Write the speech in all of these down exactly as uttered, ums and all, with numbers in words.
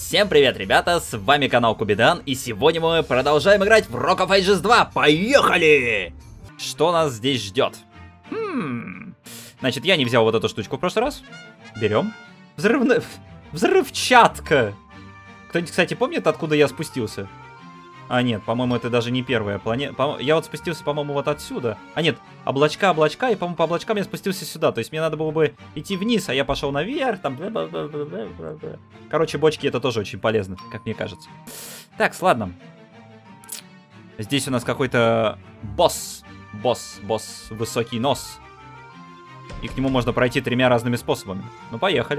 Всем привет, ребята, с вами канал Кубидан, и сегодня мы продолжаем играть в Rock of Ages два. Поехали! Что нас здесь ждет? Хм... Значит, я не взял вот эту штучку в прошлый раз. Берем. Взрывная... Взрывчатка! Кто-нибудь, кстати, помнит, откуда я спустился? А, нет, по-моему, это даже не первая планета. Я вот спустился, по-моему, вот отсюда. А, нет, облачка, облачка, и, по-моему, по облачкам я спустился сюда. То есть мне надо было бы идти вниз, а я пошел наверх, там... Короче, бочки это тоже очень полезно, как мне кажется. Так, ладно. Здесь у нас какой-то босс. Босс, босс, высокий нос. И к нему можно пройти тремя разными способами. Ну, поехали.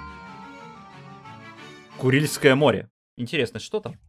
Курильское море. Интересно, что там?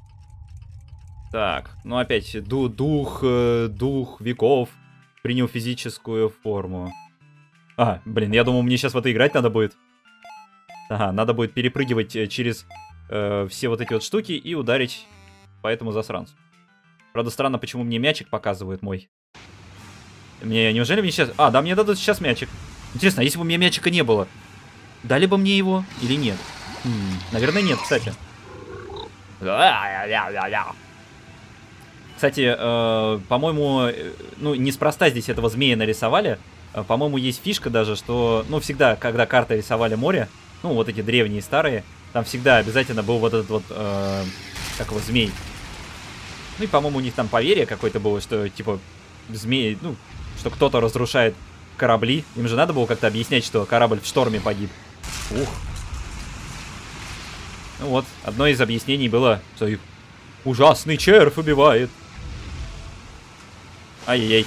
Так, ну опять, ду дух, э, дух веков принял физическую форму. А, блин, я думал, мне сейчас в это играть надо будет. Ага, надо будет перепрыгивать через э, все вот эти вот штуки и ударить по этому засранцу. Правда, странно, почему мне мячик показывает мой. Мне, неужели мне сейчас... А, да, мне дадут сейчас мячик. Интересно, а если бы у меня мячика не было, дали бы мне его или нет? Хм, наверное, нет, кстати. Кстати, э, по-моему, ну, неспроста здесь этого змея нарисовали. Э, по-моему, есть фишка даже, что, ну, всегда, когда карты рисовали море, ну, вот эти древние, старые, там всегда обязательно был вот этот вот, э, как его, змей. Ну, и, по-моему, у них там поверье какое-то было, что, типа, змеи, ну, что кто-то разрушает корабли. Им же надо было как-то объяснять, что корабль в шторме погиб. Ух. Ну вот, одно из объяснений было, что их ужасный червь убивает. Ай-яй-яй.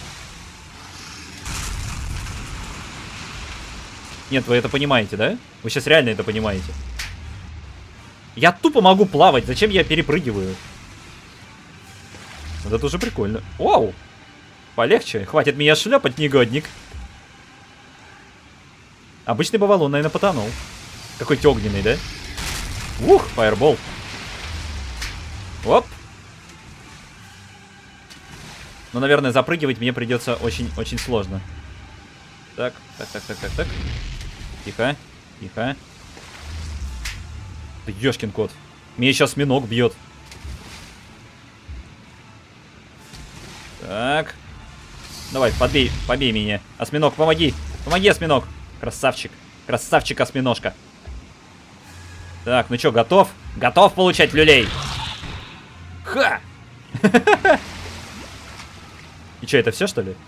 Нет, вы это понимаете, да? Вы сейчас реально это понимаете. Я тупо могу плавать, зачем я перепрыгиваю? Вот это уже прикольно. Вау! Полегче, хватит меня шлепать, негодник. Обычный бавалон, наверное, потонул. Какой-то огненный, да? Ух, фаербол. Оп. Ну, наверное, запрыгивать мне придется очень-очень сложно. Так, так, так, так, так, так. Тихо, тихо. Да ёшкин кот. Меня сейчас миног бьет. Так. Давай, подбей, побей меня. Осьминог, помоги. Помоги, осьминог. Красавчик. Красавчик, осьминожка. Так, ну чё, готов? Готов получать люлей? Ха! И чё, это все, что ли?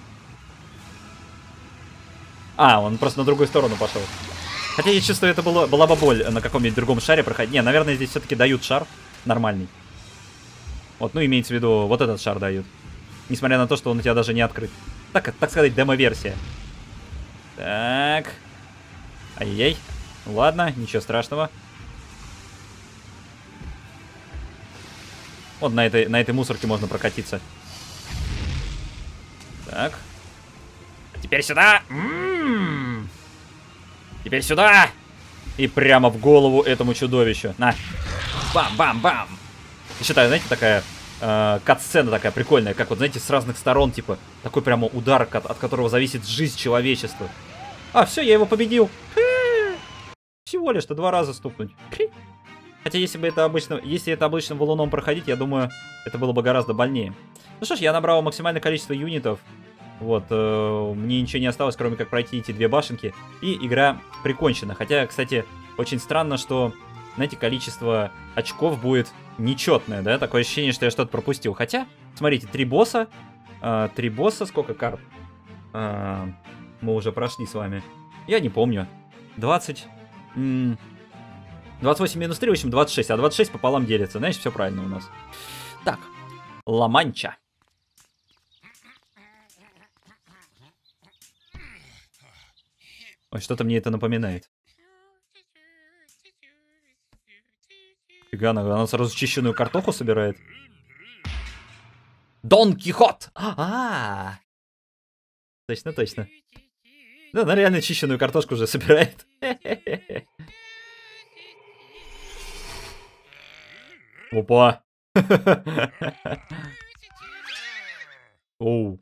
А, он просто на другую сторону пошел. Хотя я чувствую, это было, была бы боль на каком-нибудь другом шаре проходить. Не, наверное, здесь все-таки дают шар нормальный. Вот, ну, имеется в виду, вот этот шар дают. Несмотря на то, что он у тебя даже не открыт. Так, так сказать, демо-версия. Так. Ай-яй. Ладно, ничего страшного. Вот на этой, на этой мусорке можно прокатиться. Так. Теперь сюда. М-м-м. Теперь сюда. И прямо в голову этому чудовищу. На. Бам-бам-бам. Я считаю, знаете, такая э, кат-сцена такая прикольная. Как вот, знаете, с разных сторон, типа, такой прямо удар, от, от которого зависит жизнь человечества. А, все, я его победил. Всего лишь-то два раза стукнуть. Хотя, если бы это обычно, если это обычным валуном проходить, я думаю, это было бы гораздо больнее. Ну что ж, я набрал максимальное количество юнитов. Вот, э, мне ничего не осталось, кроме как пройти эти две башенки. И игра прикончена. Хотя, кстати, очень странно, что, знаете, количество очков будет нечетное, да? Такое ощущение, что я что-то пропустил. Хотя, смотрите, три босса. Э, три босса, сколько карт? Э, мы уже прошли с вами. Я не помню. двадцать... двадцать восемь минус три, в общем, двадцать шесть. А двадцать шесть пополам делится. Знаешь, все правильно у нас. Так. Ла-Манча. Ой, что-то мне это напоминает. Фига, она, она сразу чищенную картоху собирает. Дон Кихот! А-а-а! Точно, точно. Да, она реально чищенную картошку уже собирает. Опа. Оу.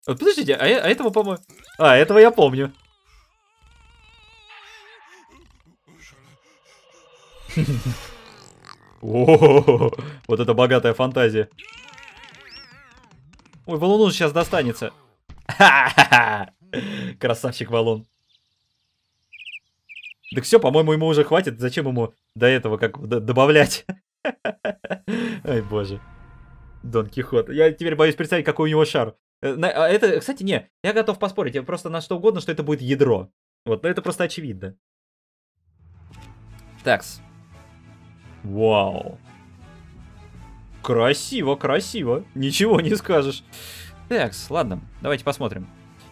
Вот подождите, а, а этого, по-моему... А, этого я помню. О, вот это богатая фантазия. Ой, валуну сейчас достанется. Красавчик валун. Так все, по-моему, ему уже хватит. Зачем ему до этого как добавлять? Ай, боже. Дон Кихот. Я теперь боюсь представить, какой у него шар. Это, кстати, не, я готов поспорить. Я просто на что угодно, что это будет ядро. Вот, но это просто очевидно. Такс. Вау. Красиво, красиво. Ничего не скажешь. Такс, ладно, давайте посмотрим.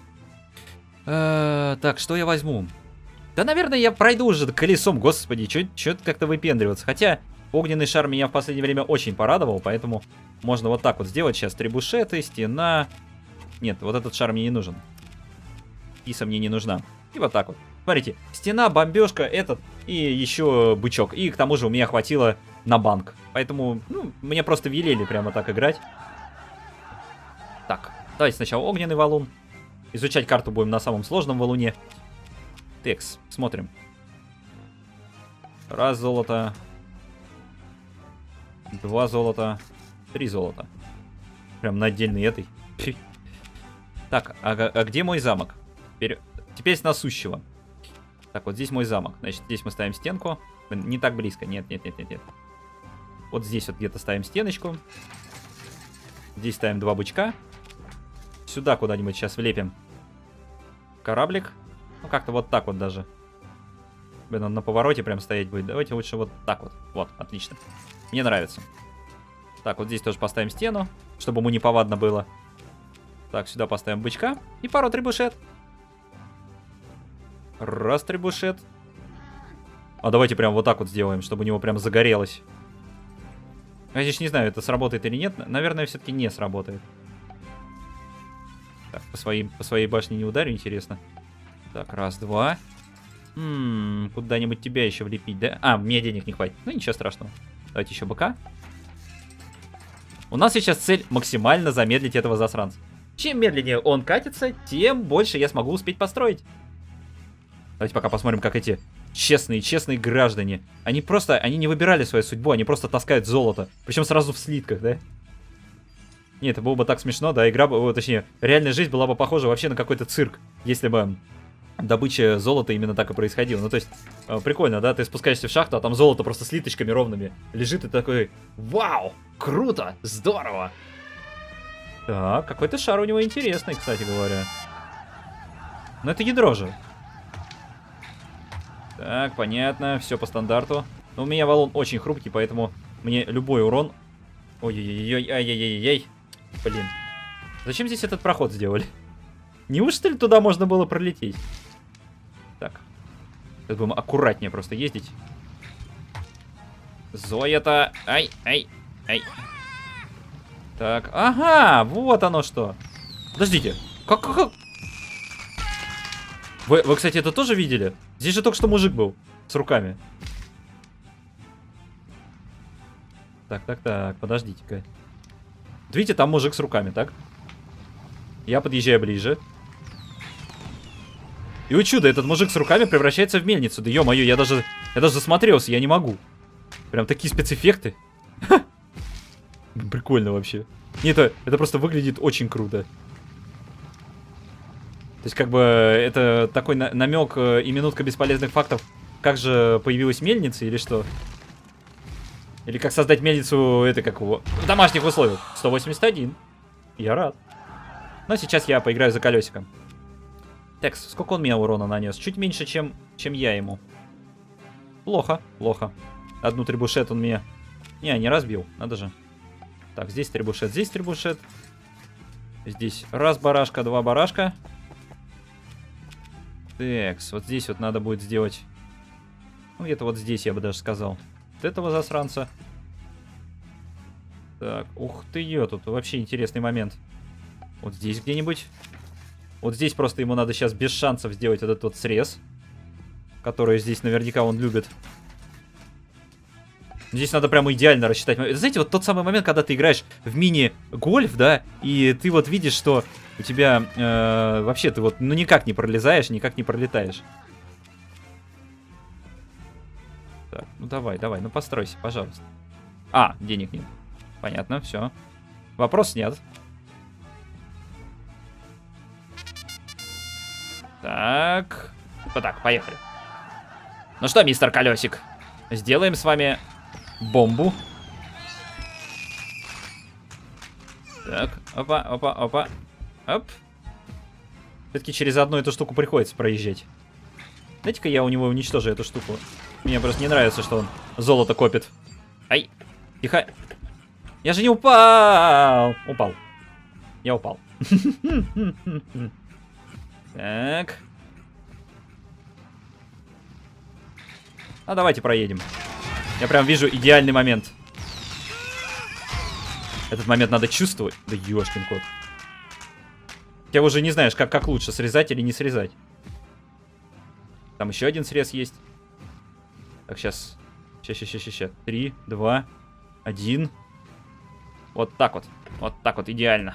Э, так, что я возьму? Да, наверное, я пройду уже колесом, господи, что-то как-то выпендриваться. Хотя огненный шар меня в последнее время очень порадовал, поэтому можно вот так вот сделать сейчас. Трибушеты, стена. Нет, вот этот шар мне не нужен. Киса мне не нужна. И вот так вот. Смотрите, стена, бомбежка, этот и еще бычок. И к тому же у меня хватило на банк. Поэтому, ну, мне просто велели прямо так играть. Так, давайте сначала огненный валун. Изучать карту будем на самом сложном валуне. Текс, смотрим. Раз золото. Два золота. Три золота. Прям на отдельный этой. Так, а, а где мой замок? Теперь, теперь с насущего. Так, вот здесь мой замок. Значит, здесь мы ставим стенку. Не так близко. Нет, нет, нет, нет, нет. Вот здесь вот где-то ставим стеночку. Здесь ставим два бычка. Сюда куда-нибудь сейчас влепим кораблик. Ну, как-то вот так вот даже. Блин, он на повороте прям стоять будет. Давайте лучше вот так вот. Вот, отлично. Мне нравится. Так, вот здесь тоже поставим стену, чтобы ему неповадно было. Так, сюда поставим бычка. И пару трибушет. Раз трибушет. А давайте прям вот так вот сделаем, чтобы у него прям загорелось. Я здесь не знаю, это сработает или нет. Наверное, все-таки не сработает. Так, по своей, по своей башне не ударю, интересно. Так, раз, два. М-м, куда-нибудь тебя еще влепить, да? А, мне денег не хватит. Ну, ничего страшного. Давайте еще быка. У нас сейчас цель максимально замедлить этого засранца. Чем медленнее он катится, тем больше я смогу успеть построить. Давайте пока посмотрим, как эти честные, честные граждане. Они просто, они не выбирали свою судьбу, они просто таскают золото. Причем сразу в слитках, да? Нет, это было бы так смешно, да, игра бы, точнее, реальная жизнь была бы похожа вообще на какой-то цирк, если бы добыча золота именно так и происходила. Ну, то есть, прикольно, да, ты спускаешься в шахту, а там золото просто с литочками ровными лежит, и такой, вау, круто, здорово. Так, какой-то шар у него интересный, кстати говоря. Но это ядро же. Так, понятно, все по стандарту. Но у меня валун очень хрупкий, поэтому мне любой урон... Ой-ой-ой, ай-яй-яй-яй. Блин. Зачем здесь этот проход сделали? Неужто ли туда можно было пролететь? Так. Сейчас будем аккуратнее просто ездить. Зоя-то... Ай, ай, ай. Так, ага, вот оно что. Подождите. Как, как, как? Вы, вы, кстати, это тоже видели? Здесь же только что мужик был. С руками. Так, так, так, подождите-ка. Видите, там мужик с руками, так? Я подъезжаю ближе. И, о чудо, этот мужик с руками превращается в мельницу. Да ё-моё, я даже, я даже засмотрелся, я не могу. Прям такие спецэффекты. Прикольно вообще. Нет, это, это просто выглядит очень круто. То есть, как бы, это такой на намек и минутка бесполезных фактов. Как же появилась мельница или что? Или как создать мельницу, это как его, в домашних условиях. сто восемьдесят один. Я рад. Но сейчас я поиграю за колесиком. Так, сколько он мне урона нанес? Чуть меньше, чем, чем я ему. Плохо, плохо. Одну трибушет он мне... Не, не разбил, надо же. Так, здесь трибушет, здесь трибушет. Здесь раз барашка, два барашка. Так, вот здесь вот надо будет сделать... Ну, где-то вот здесь, я бы даже сказал. Вот этого засранца. Так, ух ты ё, тут вообще интересный момент. Вот здесь где-нибудь. Вот здесь просто ему надо сейчас без шансов сделать этот вот срез. Который здесь наверняка он любит. Здесь надо прямо идеально рассчитать. Знаете, вот тот самый момент, когда ты играешь в мини-гольф, да, и ты вот видишь, что У тебя э, вообще ты вот ну никак не пролезаешь, никак не пролетаешь. Так, ну давай, давай, ну постройся, пожалуйста. А, денег нет. Понятно, все. Вопрос нет. Так. Вот так, поехали. Ну что, мистер Колесик, сделаем с вами бомбу. Так, опа, опа, опа. Оп. Все-таки через одну эту штуку приходится проезжать. Дайте-ка я у него уничтожу эту штуку. Мне просто не нравится, что он золото копит. Ай, тихо. Я же не упал. Упал. Я упал. Так. А давайте проедем. Я прям вижу идеальный момент. Этот момент надо чувствовать. Да ёшкин кот. Ты уже не знаешь, как, как лучше, срезать или не срезать. Там еще один срез есть. Так, сейчас. Сейчас, сейчас, сейчас, сейчас. Три, два, один. Вот так вот. Вот так вот, идеально.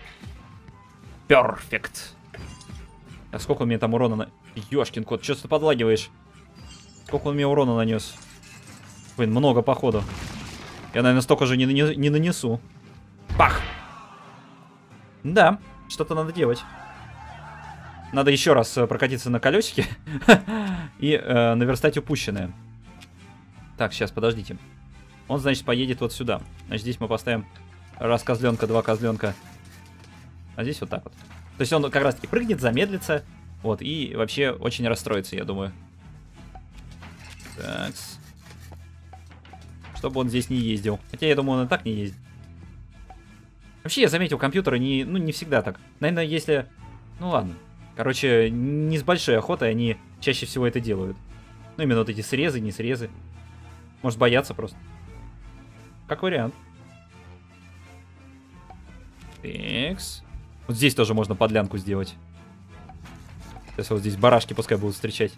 Перфект. А сколько у меня там урона на... Ёшкин кот, что ты подлагиваешь? Сколько он мне урона нанес? Блин, много, походу. Я, наверное, столько же не, не, не нанесу. Пах! Да, что-то надо делать. Надо еще раз прокатиться на колесике и э, наверстать упущенное. Так, сейчас, подождите. Он, значит, поедет вот сюда. Значит, здесь мы поставим раз козленка, два козленка. А здесь вот так вот. То есть он как раз-таки прыгнет, замедлится. Вот, и вообще очень расстроится, я думаю. Так. Чтобы он здесь не ездил. Хотя, я думаю, он и так не ездит. Вообще, я заметил, компьютеры не, ну, не всегда так. Наверное, если... Ну, ладно. Короче, не с большой охотой они чаще всего это делают. Ну, именно вот эти срезы, не срезы. Может, боятся просто. Как вариант. Такс. Вот здесь тоже можно подлянку сделать. Сейчас вот здесь барашки пускай будут встречать.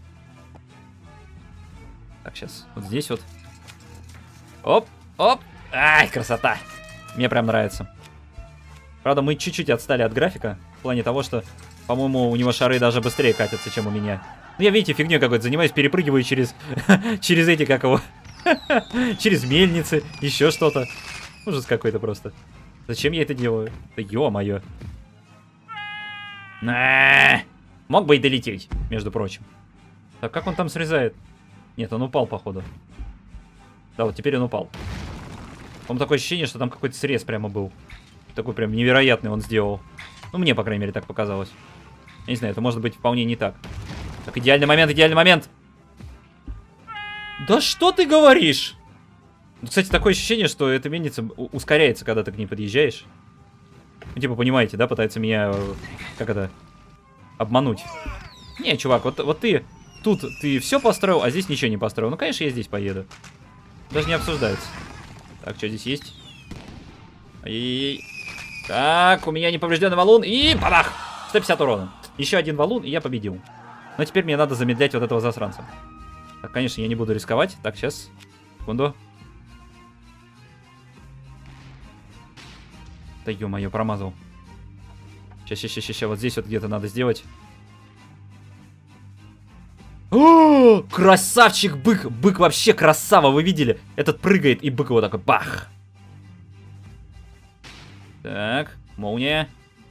Так, сейчас. Вот здесь вот. Оп, оп. Ай, красота. Мне прям нравится. Правда, мы чуть-чуть отстали от графика. В плане того, что, по-моему, у него шары даже быстрее катятся, чем у меня. Ну, я, видите, фигней какой-то занимаюсь, перепрыгиваю через... через эти, как его... через мельницы, еще что-то. Ужас какой-то просто. Зачем я это делаю? Да ё-моё. Мог бы и долететь, между прочим. Так, как он там срезает? Нет, он упал, походу. Да, вот теперь он упал. По-моему, такое ощущение, что там какой-то срез прямо был. Такой прям невероятный он сделал. Ну, мне, по крайней мере, так показалось. Я не знаю, это может быть вполне не так. Так, идеальный момент, идеальный момент. Да что ты говоришь? Кстати, такое ощущение, что эта мельница ускоряется, когда ты к ней подъезжаешь. Ну, типа, понимаете, да, пытается меня, как это, обмануть. Не, чувак, вот, вот ты тут ты все построил, а здесь ничего не построил. Ну, конечно, я здесь поеду. Даже не обсуждается. Так, что здесь есть? Ай-яй-яй. Так, у меня неповрежденный валун. И бабах! сто пятьдесят урона. Еще один валун, и я победил. Но теперь мне надо замедлять вот этого засранца. Так, конечно, я не буду рисковать. Так, сейчас. Секунду. Да ё-моё, промазал. Сейчас, сейчас, сейчас, сейчас. Вот здесь вот где-то надо сделать. О, красавчик бык! Бык вообще красава, вы видели? Этот прыгает, и бык его такой бах! Так, молния.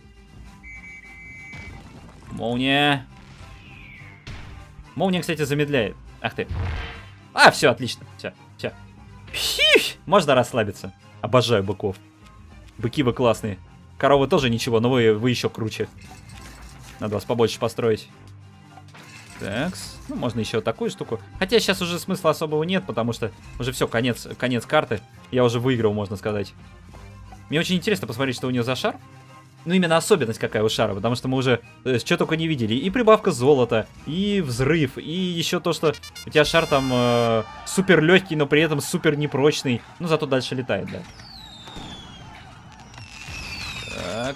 Молния. Молния, кстати, замедляет. Ах ты. А, все, отлично. Все, все. Пищ! Можно расслабиться. Обожаю быков. Быки вы классные. Коровы тоже ничего, но вы, вы еще круче. Надо вас побольше построить. Так, ну можно еще такую штуку. Хотя сейчас уже смысла особого нет, потому что уже все, конец, конец карты. Я уже выиграл, можно сказать. Мне очень интересно посмотреть, что у нее за шар. Ну, именно особенность какая у шара, потому что мы уже э, что только не видели. И прибавка золота, и взрыв, и еще то, что у тебя шар там э, супер легкий, но при этом супер непрочный. Ну, зато дальше летает, да. Так.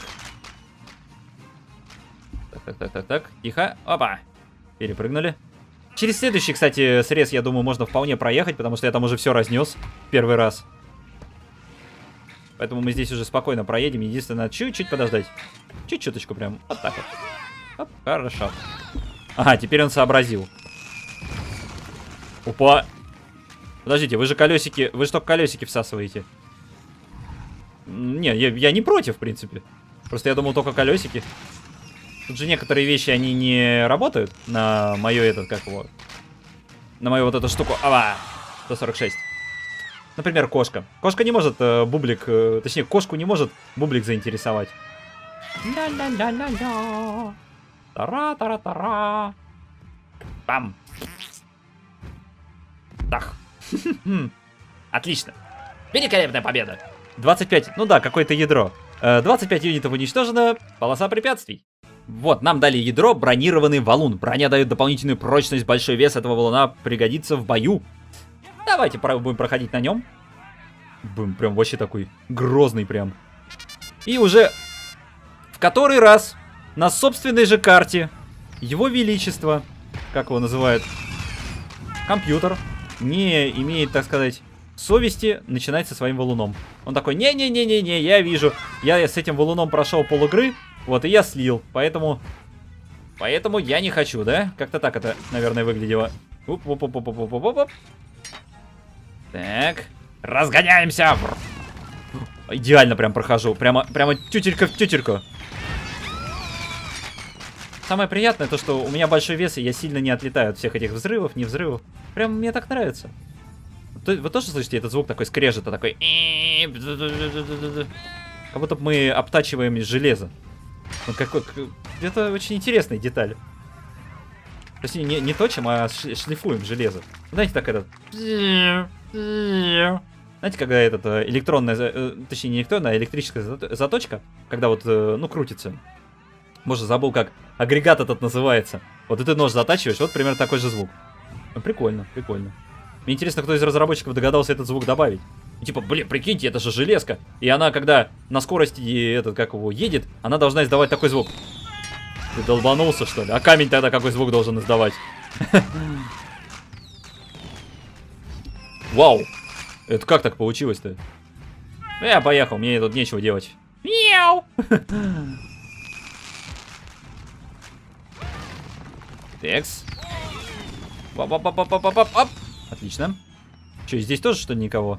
Так, так, так, так, так. Тихо. Опа. Перепрыгнули. Через следующий, кстати, срез, я думаю, можно вполне проехать, потому что я там уже все разнес первый раз. Поэтому мы здесь уже спокойно проедем. Единственное, чуть-чуть подождать. Чуть-чуточку прям. Вот так вот. Оп, хорошо. Ага, теперь он сообразил. Опа. Подождите, вы же колесики... Вы же только колесики всасываете. Не, я, я не против, в принципе. Просто я думал только колесики. Тут же некоторые вещи, они не работают на мою этот, как его... На мою вот эту штуку. Ава! сто сорок шесть. Например, кошка. Кошка не может э, бублик... Э, точнее, кошку не может бублик заинтересовать. Ля-ля-ля-ля-ля. Тара-тара-тара. Пам. Так. Отлично. Великолепная победа. двадцать пять. Ну да, какое-то ядро. двадцать пять юнитов уничтожено. Полоса препятствий. Вот, нам дали ядро, бронированный валун. Броня дает дополнительную прочность, большой вес этого валуна пригодится в бою. Давайте будем проходить на нем. Будем прям вообще такой грозный прям. И уже в который раз на собственной же карте его величество, как его называют, компьютер, не имеет, так сказать, совести начинать со своим валуном. Он такой, не-не-не-не-не, я вижу, я с этим валуном прошел полигры, вот, и я слил, поэтому, поэтому я не хочу, да? Как-то так это, наверное, выглядело. Уп-уп-уп-уп-уп-уп-уп. Так, разгоняемся. Идеально прям прохожу, прямо, прямо тютелька в тютельку. Самое приятное то, что у меня большой вес, и я сильно не отлетаю от всех этих взрывов, не взрывов. Прям мне так нравится. Вы тоже слышите этот звук такой скрежета, такой... Как будто мы обтачиваем железо. Ну, какой... Это очень интересная деталь. Точнее, не, не точим, а шлифуем железо. Знаете, так этот... Знаете, когда этот электронная... Точнее, не электронная, а электрическая заточка, когда вот, ну, крутится. Может, забыл, как агрегат этот называется. Вот и ты нож затачиваешь, вот примерно такой же звук. Ну, прикольно, прикольно. Мне интересно, кто из разработчиков догадался этот звук добавить. И типа, блин, прикиньте, это же железка. И она, когда на скорости этот, как его, едет, она должна издавать такой звук. Ты долбанулся, что ли? А камень тогда какой звук должен издавать? Вау! Это как так получилось-то? Я поехал, мне тут нечего делать. Мяу! Текс. Оп-оп-оп-оп-оп-оп-оп. Отлично. Че, здесь тоже что-то никого?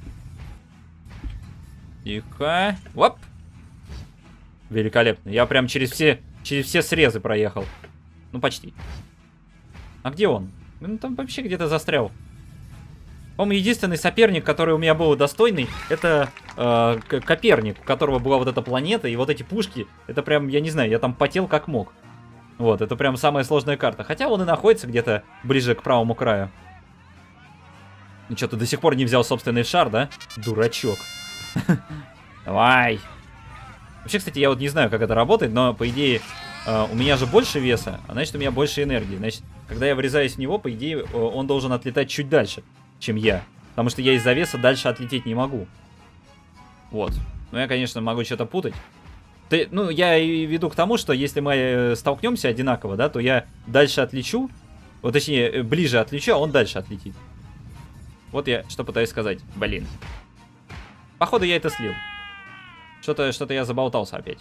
Тихо. Оп. Великолепно. Я прям через все, через все срезы проехал. Ну, почти. А где он? Ну, там вообще где-то застрял. По-моему, единственный соперник, который у меня был достойный, это э, Коперник, у которого была вот эта планета и вот эти пушки. Это прям, я не знаю, я там потел как мог. Вот, это прям самая сложная карта. Хотя он и находится где-то ближе к правому краю. Ну что, ты до сих пор не взял собственный шар, да? Дурачок. Давай. Вообще, кстати, я вот не знаю, как это работает, но, по идее, у меня же больше веса, а значит, у меня больше энергии. Значит, когда я врезаюсь в него, по идее, он должен отлетать чуть дальше, чем я. Потому что я из-за веса дальше отлететь не могу. Вот. Ну, я, конечно, могу что-то путать. Ты, ну, я и веду к тому, что если мы столкнемся одинаково, да, то я дальше отлечу. Вот, точнее, ближе отлечу, а он дальше отлетит. Вот я что пытаюсь сказать. Блин. Походу, я это слил. Что-то что-то я заболтался опять.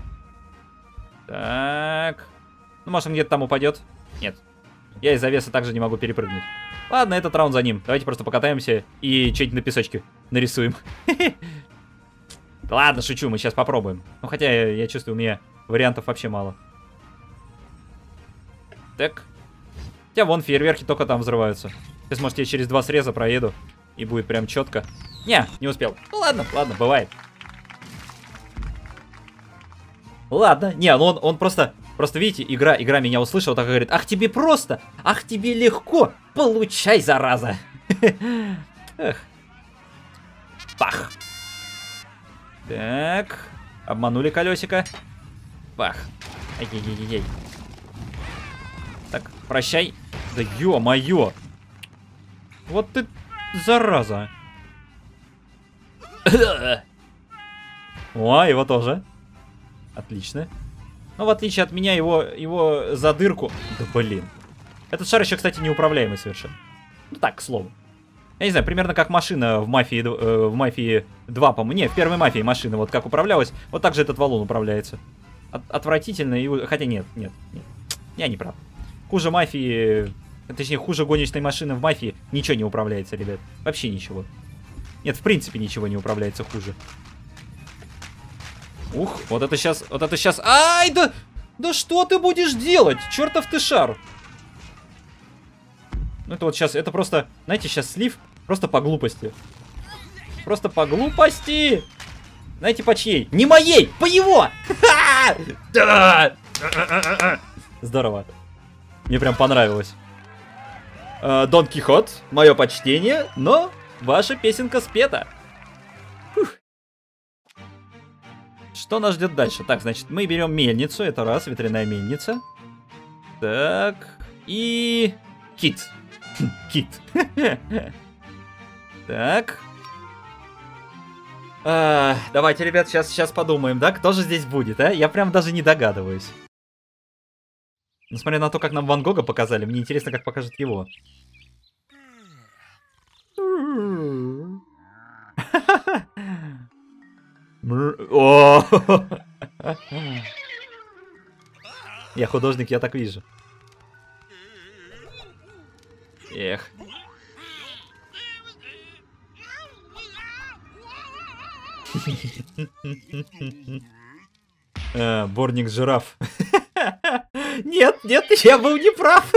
Так. Ну, может, он где-то там упадет? Нет. Я из-за веса также не могу перепрыгнуть. Ладно, этот раунд за ним. Давайте просто покатаемся и что-нибудь на песочке нарисуем. Ладно, шучу, мы сейчас попробуем. Ну, хотя я, я чувствую, у меня вариантов вообще мало. Так. Хотя вон фейерверки только там взрываются. Сейчас, может, я через два среза проеду. И будет прям четко. Не, не успел. Ну, ладно, ладно, бывает. Ладно. Не, ну он, он просто... Просто, видите, игра, игра меня услышала, так и говорит: ах, тебе просто! Ах, тебе легко! Получай, зараза! Эх. Пах. Так. Обманули колесико. Пах. Ай-яй-яй-яй. Так, прощай. Да ё-моё. Вот ты зараза. О, его тоже. Отлично. Но в отличие от меня, его, его за дырку... Да блин. Этот шар еще, кстати, неуправляемый совершенно. Ну так, к слову. Я не знаю, примерно как машина в Мафии, э, в Мафии два, по-моему. Не, в первой Мафии машина, вот как управлялась. Вот так же этот валун управляется. От, отвратительно и... Хотя нет, нет, нет. Я не прав. Хуже Мафии... Точнее, хуже гоночной машины в Мафии ничего не управляется, ребят. Вообще ничего. Нет, в принципе ничего не управляется хуже. Ух, вот это сейчас... Вот это сейчас... Ай, да... Да что ты будешь делать? Чертов ты шар. Ну это вот сейчас... Это просто... Знаете, сейчас слив просто по глупости. Просто по глупости. Знаете, по чьей? Не моей! По его! Да! Здорово. Мне прям понравилось. Дон Кихот, мое почтение, но ваша песенка спета. Фух. Что нас ждет дальше? Так, значит, мы берем мельницу, это раз, ветряная мельница. Так, и... Кит. Кит. Так. А, давайте, ребят, сейчас, сейчас подумаем, да, кто же здесь будет, а? Я прям даже не догадываюсь. Несмотря на то, как нам Ван Гога показали, мне интересно, как покажут его. Я художник, я так вижу. Эх. А, Борник жираф. Нет, нет, я был не прав.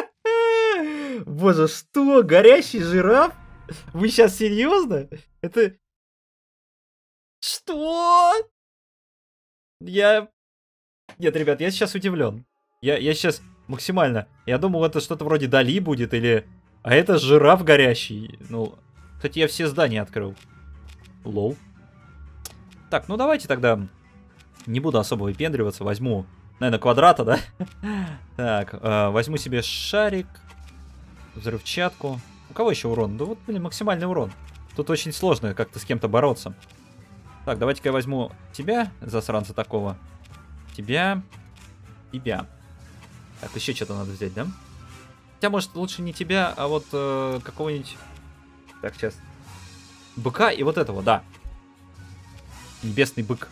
Боже, что? Горящий жираф? Вы сейчас серьезно? Это... Что? Я... Нет, ребят, я сейчас удивлен. Я, я сейчас максимально... Я думал, это что-то вроде Дали будет, или... А это жираф горящий. Ну, кстати, я все здания открыл. Лол. Так, ну давайте тогда... Не буду особо выпендриваться, возьму... Наверное, квадрата, да? Так, э, возьму себе шарик. Взрывчатку. У кого еще урон? Да вот, блин, максимальный урон. Тут очень сложно как-то с кем-то бороться. Так, давайте-ка я возьму тебя, засранца такого. Тебя. Тебя. Так, еще что-то надо взять, да? Хотя, может, лучше не тебя, а вот э, какого-нибудь... Так, сейчас. Быка и вот этого, да. Небесный бык.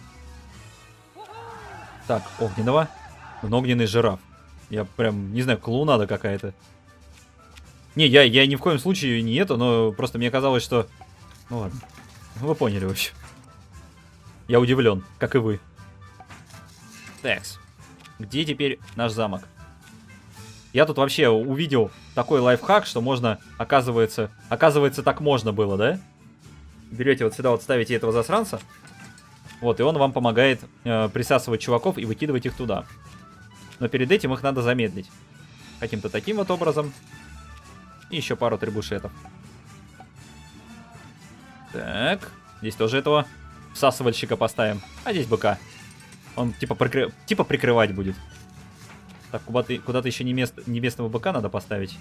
Так, огненного. Ну, огненный жираф. Я прям, не знаю, клоунада какая-то. Не, я, я ни в коем случае не это, но просто мне казалось, что... Ну ладно. Вы поняли, в общем. Я удивлен, как и вы. Такс. Где теперь наш замок? Я тут вообще увидел такой лайфхак, что можно, оказывается... Оказывается, так можно было, да? Берете вот сюда, вот ставите этого засранца. Вот, и он вам помогает э, присасывать чуваков и выкидывать их туда. Но перед этим их надо замедлить. Каким-то таким вот образом. И еще пару трибушетов. Так. Здесь тоже этого всасывальщика поставим. А здесь быка. Он типа, прикры... типа прикрывать будет. Так, куда-то куда еще не мест... небесного быка надо поставить.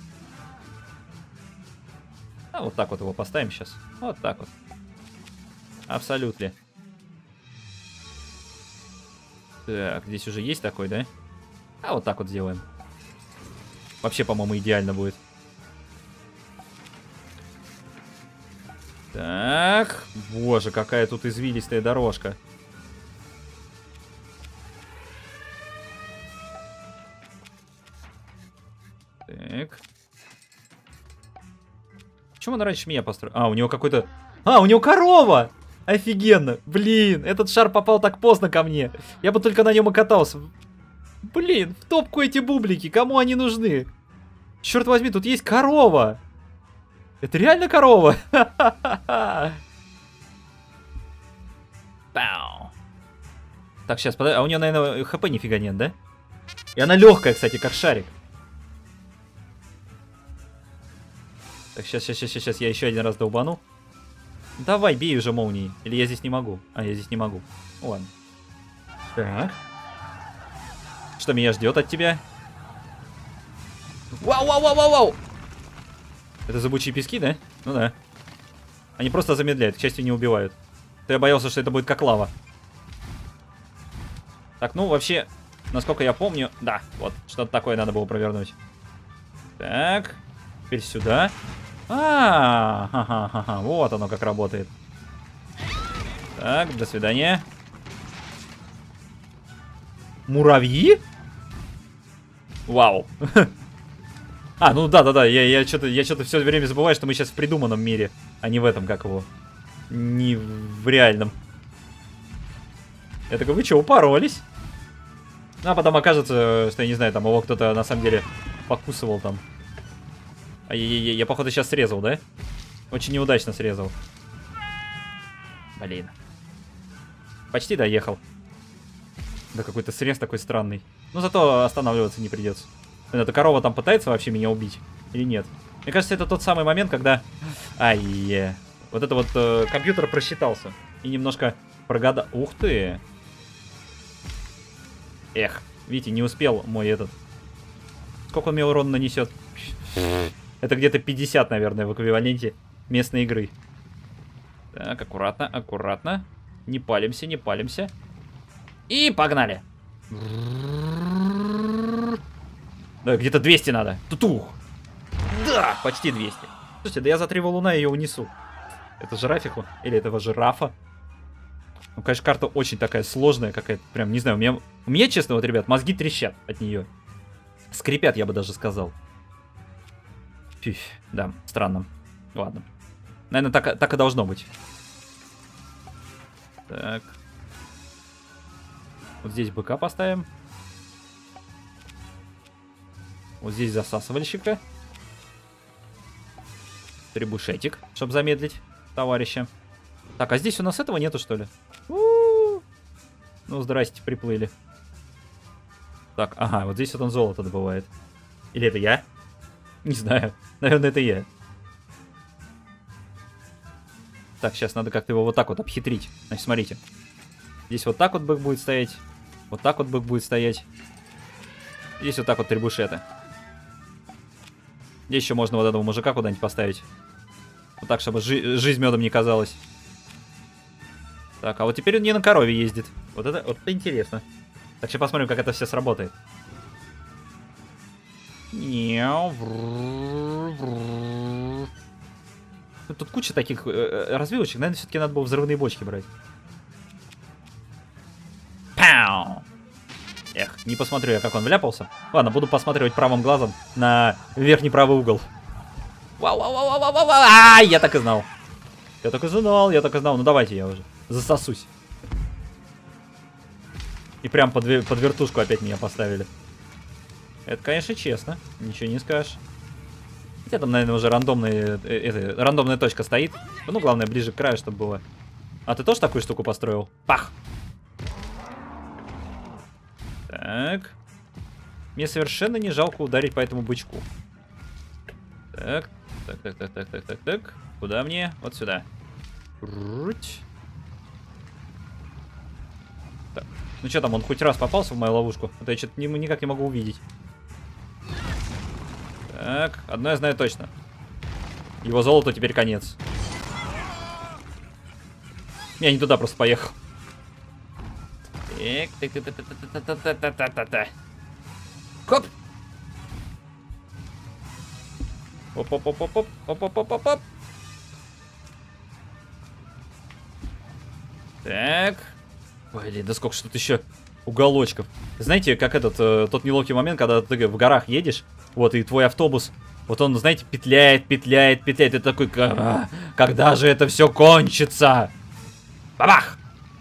А вот так вот его поставим сейчас. Вот так вот. Абсолютно. Так, здесь уже есть такой, да? А вот так вот сделаем. Вообще, по-моему, идеально будет. Так. Боже, какая тут извилистая дорожка. Так. Почему он раньше меня построил? А, у него какой-то... А, у него корова! Офигенно! Блин, этот шар попал так поздно ко мне. Я бы только на нем и катался. Блин, в топку эти бублики. Кому они нужны? Черт возьми, тут есть корова. Это реально корова? Пау. Так, сейчас, подожди. А у нее, наверное, хп нифига нет, да? И она легкая, кстати, как шарик. Так, сейчас, сейчас, сейчас, сейчас. Я еще один раз долбану. Давай, бей уже молнией. Или я здесь не могу? А, я здесь не могу. Ладно. Так. Что меня ждет от тебя? Вау, вау, вау, вау, вау! Это зыбучие пески, да? Ну да. Они просто замедляют, к счастью, не убивают. То я боялся, что это будет как лава. Так, ну вообще, насколько я помню... Да, вот, что-то такое надо было провернуть. Так, теперь сюда. А, ха-ха-ха, вот оно как работает. Так, до свидания. Муравьи? Вау. А, ну да-да-да, я, я что-то я что-то все время забываю, что мы сейчас в придуманном мире, а не в этом, как его. Не в реальном. Я такой, вы что, упоролись? Ну, а потом окажется, что, я не знаю, там его кто-то на самом деле покусывал там. А я, я, я, походу, сейчас срезал, да? Очень неудачно срезал. Блин. Почти доехал. Да какой-то срез такой странный. Но зато останавливаться не придется. Эта корова там пытается вообще меня убить? Или нет? Мне кажется, это тот самый момент, когда... Ай-е. Вот это вот э, компьютер просчитался. И немножко прогадал. Ух ты! Эх, видите, не успел мой этот. Сколько он мне урона нанесет? Это где-то пятьдесят, наверное, в эквиваленте местной игры. Так, аккуратно, аккуратно. Не палимся, не палимся. И погнали. Да, где-то двести надо. Тутух. Да, почти двести. Слушайте, да я за три валуна ее унесу. Это жирафику? Или этого жирафа? Ну, конечно, карта очень такая сложная какая-то. Прям, не знаю, у меня... У меня, честно, вот, ребят, мозги трещат от нее. Скрипят, я бы даже сказал. Фу, да, странно. Ладно. Наверное, так, так и должно быть. Так. Вот здесь быка поставим. Вот здесь засасывальщика. Требушетик, чтобы замедлить товарища. Так, а здесь у нас этого нету, что ли? У-у-у. Ну, здрасте, приплыли. Так, ага, вот здесь вот он золото добывает. Или это я? Не знаю. Наверное, это я. Так, сейчас надо как-то его вот так вот обхитрить. Значит, смотрите. Здесь вот так вот бык будет стоять. Вот так вот бык будет стоять. Здесь вот так вот требушеты. Здесь еще можно вот этого мужика куда-нибудь поставить. Вот так, чтобы жи жизнь медом не казалась. Так, а вот теперь он не на корове ездит. Вот это, вот это интересно. Так, сейчас посмотрим, как это все сработает. Тут куча таких э, развилочек. Наверное, все-таки надо было взрывные бочки брать. Пау! Эх, не посмотрю я, как он вляпался. Ладно, буду посматривать правым глазом на верхний правый угол. Вау-вау-вау-вау-вау-вау! А, я так и знал. Я так и знал, я так и знал. Ну давайте я уже засосусь. И прям под, под вертушку опять меня поставили. Это, конечно, честно. Ничего не скажешь. Хотя там, наверное, уже рандомная, э, это, рандомная точка стоит. Ну, главное, ближе к краю, чтобы было. А ты тоже такую штуку построил? Пах! Так. Мне совершенно не жалко ударить по этому бычку. Так. Так, так, так, так, так, так, так. Куда мне? Вот сюда. Так. Ну что там, он хоть раз попался в мою ловушку? А то я что-то никак не могу увидеть. Так, одно я знаю точно. Его золоту теперь конец. Я не туда просто поехал. Так, так, так, так, так, так, так, так, так, так, так. Хоп! Оп-оп-оп-оп-оп, оп-оп-оп-оп-оп. Так. Блин, да сколько ж тут еще уголочков. Знаете, как этот, э, тот неловкий момент, когда ты в горах едешь, вот, и твой автобус, вот он, знаете, петляет, петляет, петляет, и ты такой, когда же это все кончится? Бабах!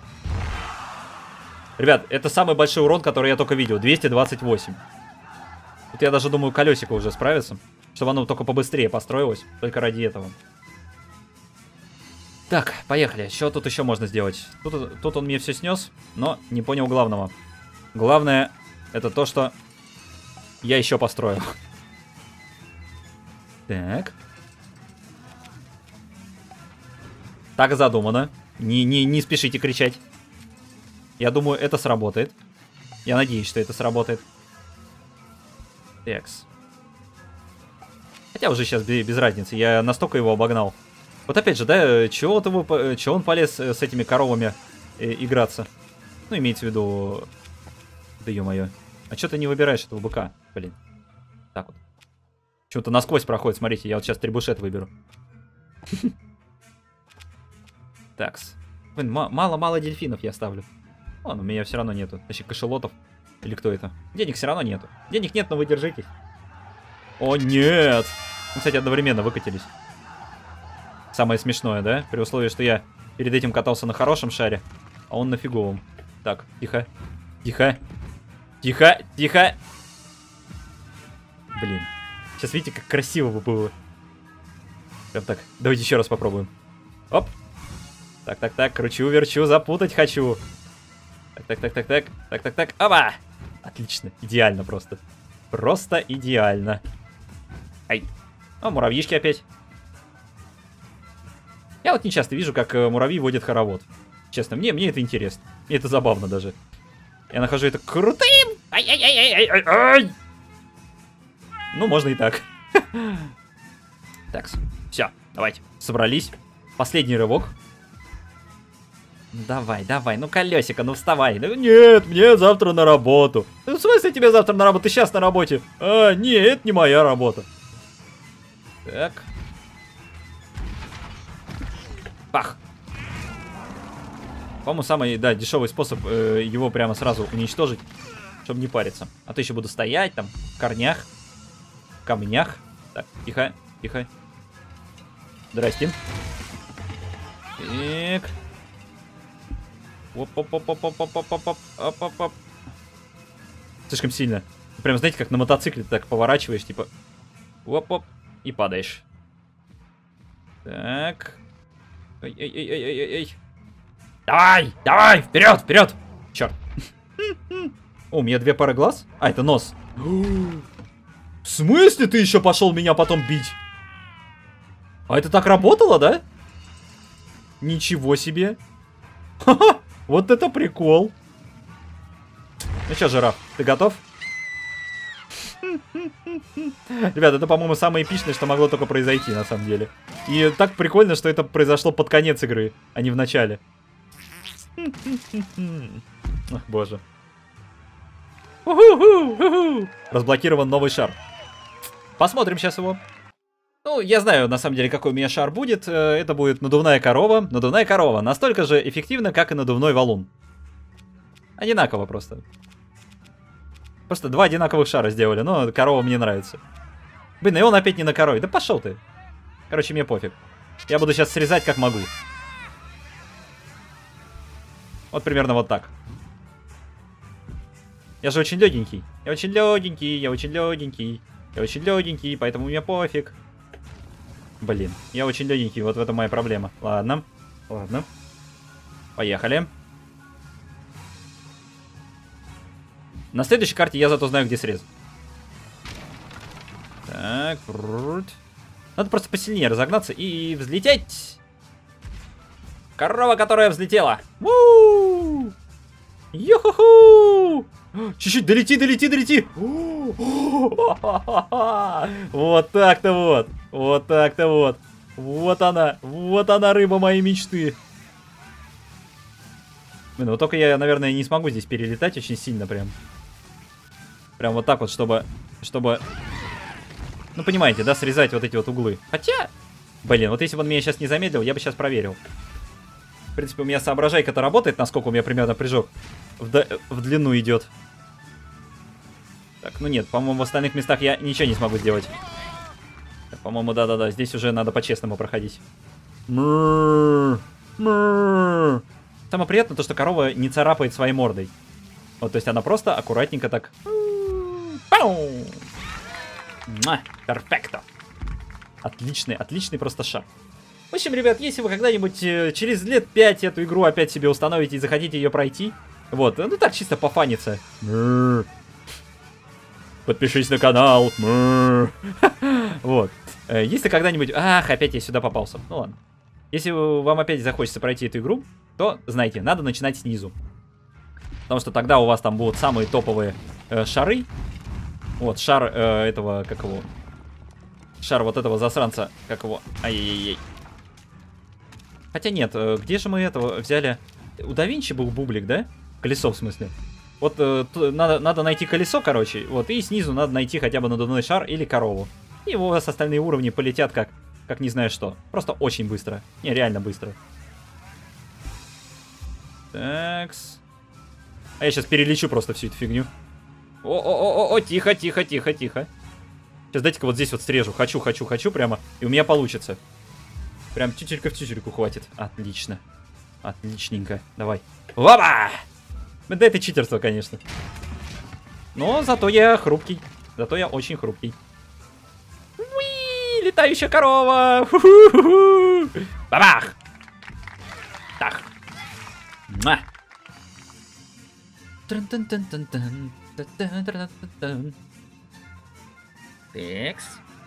Ребят, это самый большой урон, который я только видел, двести двадцать восемь. Тут я даже думаю, колесико уже справится, чтобы оно только побыстрее построилось, только ради этого. Так, поехали. Что тут еще можно сделать? Тут, тут он мне все снес, но не понял главного. Главное, это то, что я еще построю. Так. Так задумано. Не, не, не спешите кричать. Я думаю, это сработает. Я надеюсь, что это сработает. Такс. Хотя уже сейчас без, без разницы. Я настолько его обогнал. Вот опять же, да, чего, -то, чего он полез с этими коровами э, играться? Ну, имеется в виду... Да ё-моё. А что ты не выбираешь этого быка? Блин. Так вот. Что-то насквозь проходит, смотрите, я вот сейчас трибушет выберу. Такс. Мало-мало дельфинов я ставлю. Вон, у меня все равно нету. Точнее, кошелотов. Или кто это? Денег все равно нету. Денег нет, но вы держитесь. О, нет! Мы, кстати, одновременно выкатились. Самое смешное, да? При условии, что я перед этим катался на хорошем шаре, а он на фиговом. Так, тихо. Тихо. Тихо, тихо. Блин. Сейчас видите, как красиво бы было. Прям так. Давайте еще раз попробуем. Оп. Так, так, так. Кручу, верчу, запутать хочу. Так, так, так, так, так. Так, так, так. Опа! Отлично. Идеально просто. Просто идеально. Ай. О, муравьишки опять. Я вот не часто вижу, как э, муравьи водят хоровод. Честно, мне, мне это интересно. Мне это забавно даже. Я нахожу это крутым. Ай-яй-яй-яй-яй-яй. Ну, можно и так. Так, все, давайте. Собрались. Последний рывок. Давай, давай, ну колесико, ну вставай. Ну, нет, мне завтра на работу. Ну, в смысле тебе завтра на работу? Ты сейчас на работе. А, нет, это не моя работа. Так. Пах. По-моему, самый, да, дешевый способ э, его прямо сразу уничтожить, чтобы не париться. А то еще буду стоять там, в корнях, в камнях. Так, тихо, тихо. Здрасте. Так. Оп-оп-оп-оп-оп-оп-оп-оп-оп-оп. Слишком сильно. Прям, знаете, как на мотоцикле ты так поворачиваешь, типа. Оп-оп. И падаешь. Так. Ай-ай-ай-ай-ай-ай. Давай, давай, вперед, вперед. Черт. О, у меня две пары глаз. А, это нос. В смысле ты еще пошел меня потом бить? А это так работало, да? Ничего себе. Ха-ха, вот это прикол. Ну что, жираф, ты готов? Ребята, это, по-моему, самое эпичное, что могло только произойти, на самом деле. И так прикольно, что это произошло под конец игры, а не в начале. Ах, боже. Разблокирован новый шар. Посмотрим сейчас его. Ну, я знаю, на самом деле, какой у меня шар будет. Это будет надувная корова. Надувная корова настолько же эффективна, как и надувной валун. Одинаково просто. Просто два одинаковых шара сделали, но корова мне нравится. Блин, и он опять не на корове. Да пошел ты. Короче, мне пофиг. Я буду сейчас срезать как могу. Вот примерно вот так. Я же очень легенький. Я очень легенький, я очень легенький. Я очень легенький, поэтому мне пофиг. Блин, я очень легенький, вот в этом моя проблема. Ладно, ладно. Поехали. На следующей карте я зато знаю, где срез. Так, надо просто посильнее разогнаться и взлететь. Корова, которая взлетела. У-у-у! Ю-ху-ху! Чуть-чуть долети, долети, долети. Вот так-то вот. Вот так-то вот. Вот она. Вот она, рыба моей мечты. Блин, вот только я, наверное, не смогу здесь перелетать очень сильно прям. Прям вот так вот, чтобы... Чтобы... Ну, понимаете, да, срезать вот эти вот углы. Хотя... Блин, вот если бы он меня сейчас не замедлил, я бы сейчас проверил. В принципе, у меня соображайка-то работает, насколько у меня примерно прыжок в, д... в длину идет. Так, ну нет, по-моему, в остальных местах я ничего не смогу сделать. По-моему, да-да-да, здесь уже надо по-честному проходить. Самое приятное то, что корова не царапает своей мордой. Вот, то есть она просто аккуратненько так... Перфекто. Отличный, отличный просто шар. В общем, ребят, если вы когда-нибудь э, через лет пять эту игру опять себе установите и захотите ее пройти, вот, ну так чисто пофаниться. Подпишись на канал. Вот. Если когда-нибудь... Ах, опять я сюда попался. Ну ладно. Если вам опять захочется пройти эту игру, то, знаете, надо начинать снизу. Потому что тогда у вас там будут самые топовые э, шары. Вот, шар э, этого, как его... Шар вот этого засранца, как его... Ай-яй-яй. Хотя нет, э, где же мы этого взяли? У да Винчи был бублик, да? Колесо, в смысле. Вот э, надо, надо найти колесо, короче. Вот, и снизу надо найти хотя бы надувной шар или корову. И у вас остальные уровни полетят как, как не знаю что. Просто очень быстро. Не, реально быстро. Такс. А я сейчас перелечу просто всю эту фигню. О-о-о-о, тихо, тихо, тихо, тихо. Сейчас дайте-ка вот здесь вот срежу. Хочу, хочу, хочу прямо. И у меня получится. Прям тютелька в тютельку хватит. Отлично. Отличненько. Давай. Лаба! Да это читерство, конечно. Но зато я хрупкий. Зато я очень хрупкий. Уи! Летающая корова! Ху-ху-ху-ху! Бабах! Так. Муа! Текс.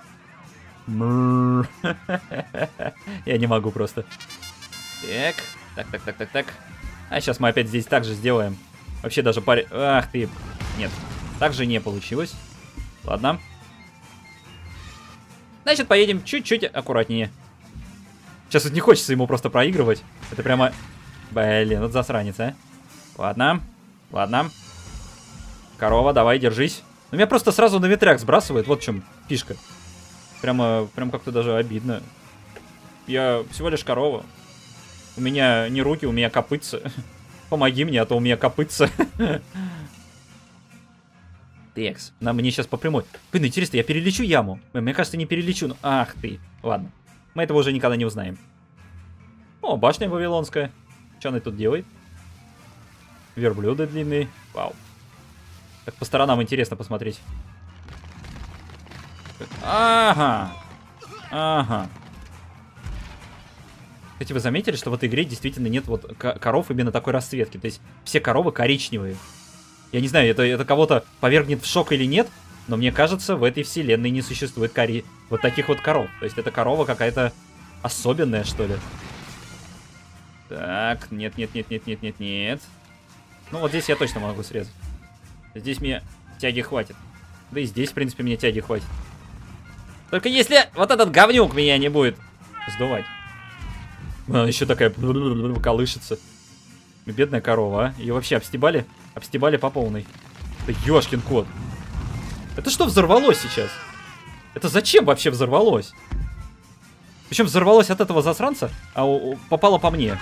Я не могу просто. Так, так, так, так, так, так. А сейчас мы опять здесь так же сделаем. Вообще даже паре... Ах ты. Нет, так же не получилось. Ладно. Значит, поедем чуть-чуть аккуратнее. Сейчас вот не хочется ему просто проигрывать. Это прямо... Блин, вот засранец, а. Ладно, ладно. Корова, давай, держись. Ну, меня просто сразу на ветряк сбрасывает. Вот в чем фишка. Прямо, прям как-то даже обидно. Я всего лишь корова. У меня не руки, у меня копытца. Помоги мне, а то у меня копытца. Текс. Нам мне сейчас по прямой. Блин, интересно, я перелечу яму? Мне кажется, не перелечу. Но... Ах ты. Ладно. Мы этого уже никогда не узнаем. О, башня вавилонская. Что она тут делает? Верблюды длинные. Вау. Так по сторонам интересно посмотреть. Ага. Ага. Кстати, вы заметили, что в этой игре действительно нет вот коров именно такой расцветки. То есть все коровы коричневые. Я не знаю, это, это кого-то повергнет в шок или нет, но мне кажется, в этой вселенной не существует кори... вот таких вот коров. То есть это корова какая-то особенная, что ли. Так, нет, нет, нет, нет, нет, нет, нет. Ну вот здесь я точно могу срезать. Здесь мне тяги хватит. Да и здесь, в принципе, мне тяги хватит. Только если вот этот говнюк меня не будет сдувать. Она еще такая колышется. Бедная корова, а. Ее вообще обстебали? Обстебали по полной. Да ёшкин кот. Это что взорвалось сейчас? Это зачем вообще взорвалось? Причем взорвалось от этого засранца, а у, у, попало по мне.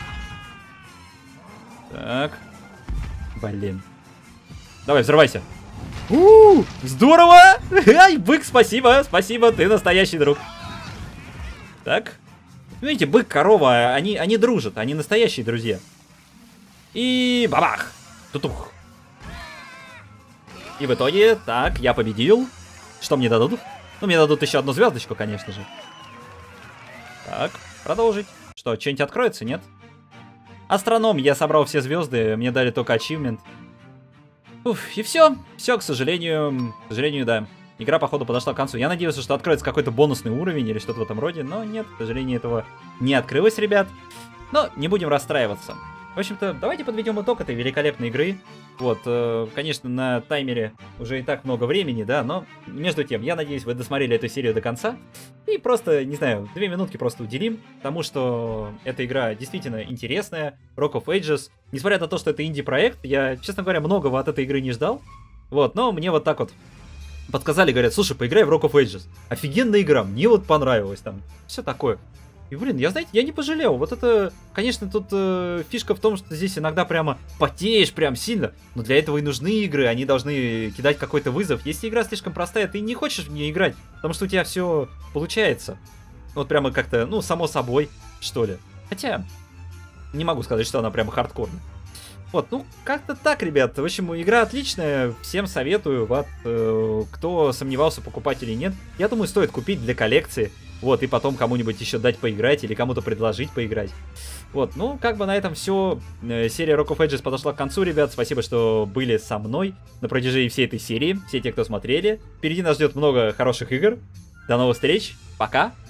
Так. Блин. Давай, взрывайся. У-у-у, здорово! Ай, бык, спасибо, спасибо, ты настоящий друг. Так. Видите, бык, корова, они, они дружат, они настоящие друзья. И бабах! Тутух. И в итоге, так, я победил. Что мне дадут? Ну, мне дадут еще одну звездочку, конечно же. Так, продолжить. Что, что-нибудь откроется, нет? Астроном, я собрал все звезды, мне дали только ачивмент. Уф, и все. Все, к сожалению, к сожалению, да. Игра, походу, подошла к концу. Я надеялся, что откроется какой-то бонусный уровень или что-то в этом роде, но нет, к сожалению, этого не открылось, ребят. Но не будем расстраиваться. В общем-то, давайте подведем итог этой великолепной игры. Вот, э, конечно, на таймере уже и так много времени, да, но между тем, я надеюсь, вы досмотрели эту серию до конца. И просто, не знаю, две минутки просто уделим, потому что эта игра действительно интересная. Rock of Ages. Несмотря на то, что это инди-проект, я, честно говоря, многого от этой игры не ждал. Вот, но мне вот так вот подсказали, говорят, слушай, поиграй в Rock of Ages. Офигенная игра, мне вот понравилось там. Все такое. И, блин, я, знаете, я не пожалел. Вот это, конечно, тут э, фишка в том, что здесь иногда прямо потеешь прям сильно. Но для этого и нужны игры, они должны кидать какой-то вызов. Если игра слишком простая, ты не хочешь в нее играть, потому что у тебя все получается. Вот прямо как-то, ну, само собой, что ли. Хотя, не могу сказать, что она прямо хардкорная. Вот, ну, как-то так, ребят. В общем, игра отличная, всем советую. Вот, э, кто сомневался, покупать или нет, я думаю, стоит купить для коллекции. Вот, и потом кому-нибудь еще дать поиграть или кому-то предложить поиграть. Вот, ну, как бы на этом все. Серия Rock of Ages подошла к концу, ребят. Спасибо, что были со мной на протяжении всей этой серии. Все те, кто смотрели. Впереди нас ждет много хороших игр. До новых встреч. Пока.